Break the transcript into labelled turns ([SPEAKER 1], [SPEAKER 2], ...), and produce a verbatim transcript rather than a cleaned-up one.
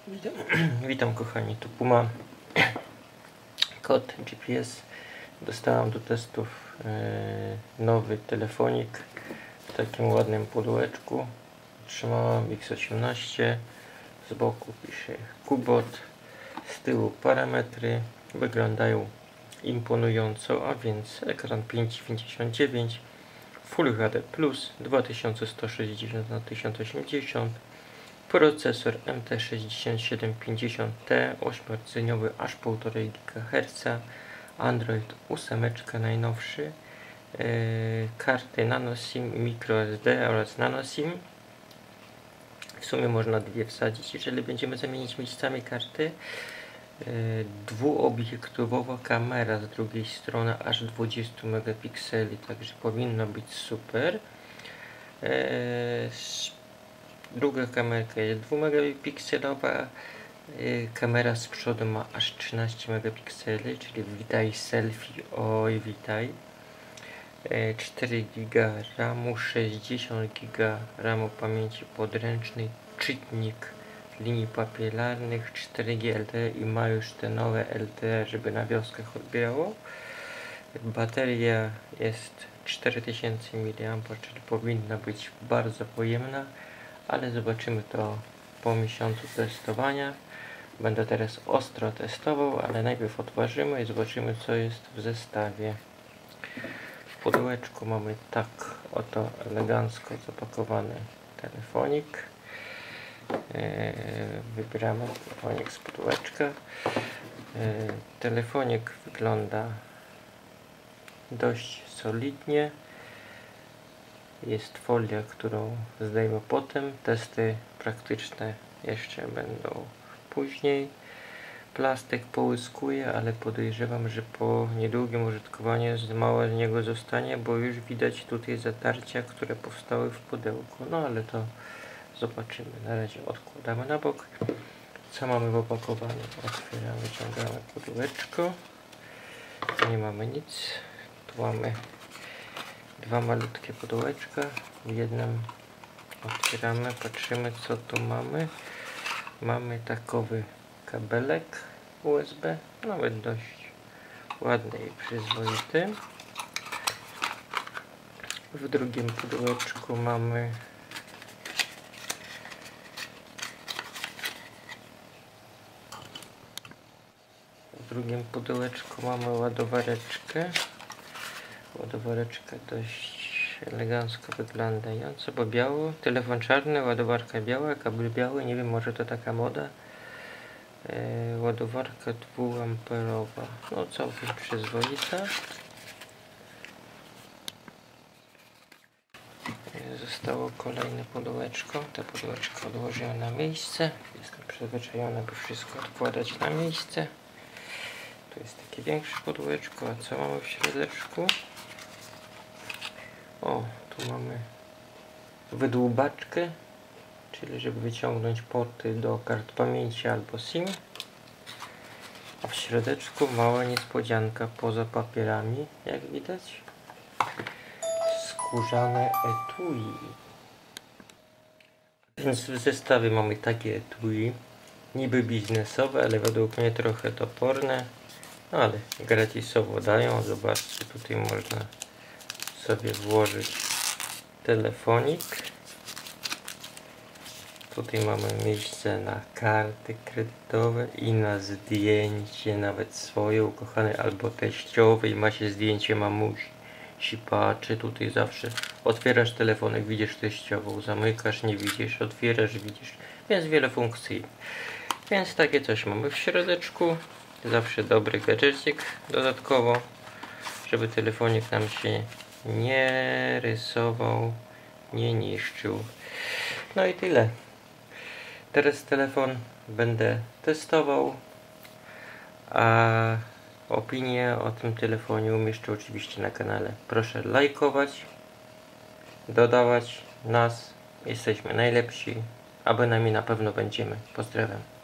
[SPEAKER 1] Witam, witam kochani, tu Puma, kod G P S. Dostałam do testów yy, nowy telefonik w takim ładnym pudełeczku. Trzymałam X osiemnaście, z boku pisze Kubot, z tyłu parametry, wyglądają imponująco, a więc ekran pięć dziewięćdziesiąt dziewięć, Full H D plus, dwa tysiące sto sześćdziesiąt na tysiąc osiemdziesiąt, procesor M T sześćdziesiąt siedem pięćdziesiąt T, ośmiordzeniowy, aż półtora gigaherca, Android osiem najnowszy, yy, karty nanoSIM, microSD oraz nanoSIM. W sumie można dwie wsadzić, jeżeli będziemy zamienić miejscami karty. Yy, dwuobiektywowa kamera z drugiej strony, aż dwadzieścia megapikseli, także powinno być super. Yy, Druga kamerka jest dwumegapikselowa, yy, kamera z przodu ma aż trzynaście megapikseli, czyli witaj selfie, oj witaj. Yy, cztery giga ramu, sześćdziesiąt giga ramu pamięci podręcznej, czytnik linii papilarnych, cztery G L T E i ma już te nowe L T E, żeby na wioskach odbierało. Bateria jest cztery tysiące miliamperów, czyli powinna być bardzo pojemna, ale zobaczymy to po miesiącu testowania. Będę teraz ostro testował, ale najpierw otworzymy i zobaczymy, co jest w zestawie. W pudełeczku mamy tak oto elegancko zapakowany telefonik. Wybieramy telefonik z pudełeczka. Telefonik wygląda dość solidnie. Jest folia, którą zdejmę potem. Testy praktyczne jeszcze będą później. Plastik połyskuje, ale podejrzewam, że po niedługim użytkowaniu mało z niego zostanie, bo już widać tutaj zatarcia, które powstały w pudełku. No ale to zobaczymy. Na razie odkładamy na bok. Co mamy w opakowaniu? Otwieramy, wyciągamy pudełeczko. Nie mamy nic. Tu mamy dwa malutkie pudełeczka. W jednym otwieramy, patrzymy, co tu mamy. Mamy takowy kabelek U S B, nawet dość ładny i przyzwoity. W drugim pudełeczku mamy w drugim pudełeczku mamy ładowareczkę. Ładowareczka dość elegancko wyglądająca, bo biało, telefon czarny, ładowarka biała, kabel biały, nie wiem, może to taka moda. Yy, ładowarka dwuamperowa, no całkiem przyzwoita. Yy, zostało kolejne pudełeczko, te pudełeczko odłożyłem na miejsce, jestem przyzwyczajony, by wszystko odkładać na miejsce. Tu jest takie większe pudełeczko, a co mamy w środeczku? O, tu mamy wydłubaczkę, czyli żeby wyciągnąć porty do kart pamięci albo SIM. A w środeczku mała niespodzianka poza papierami, jak widać. Skórzane etui. Więc w zestawie mamy takie etui, niby biznesowe, ale według mnie trochę toporne. No ale gratisowo dają, zobaczcie, tutaj można sobie włożyć telefonik. Tutaj mamy miejsce na karty kredytowe i na zdjęcie, nawet swoje ukochanej albo teściowej. Ma się zdjęcie mamusi, sipaczy. Tutaj zawsze otwierasz telefonek, widzisz teściową, zamykasz, nie widzisz, otwierasz, widzisz, więc wiele funkcji. Więc takie coś mamy w środeczku. Zawsze dobry gadżecik dodatkowo, żeby telefonik nam się nie rysował, nie niszczył. No i tyle. Teraz telefon będę testował, a opinię o tym telefonie umieszczę oczywiście na kanale. Proszę lajkować, dodawać nas. Jesteśmy najlepsi, a bynajmniej na pewno będziemy. Pozdrawiam.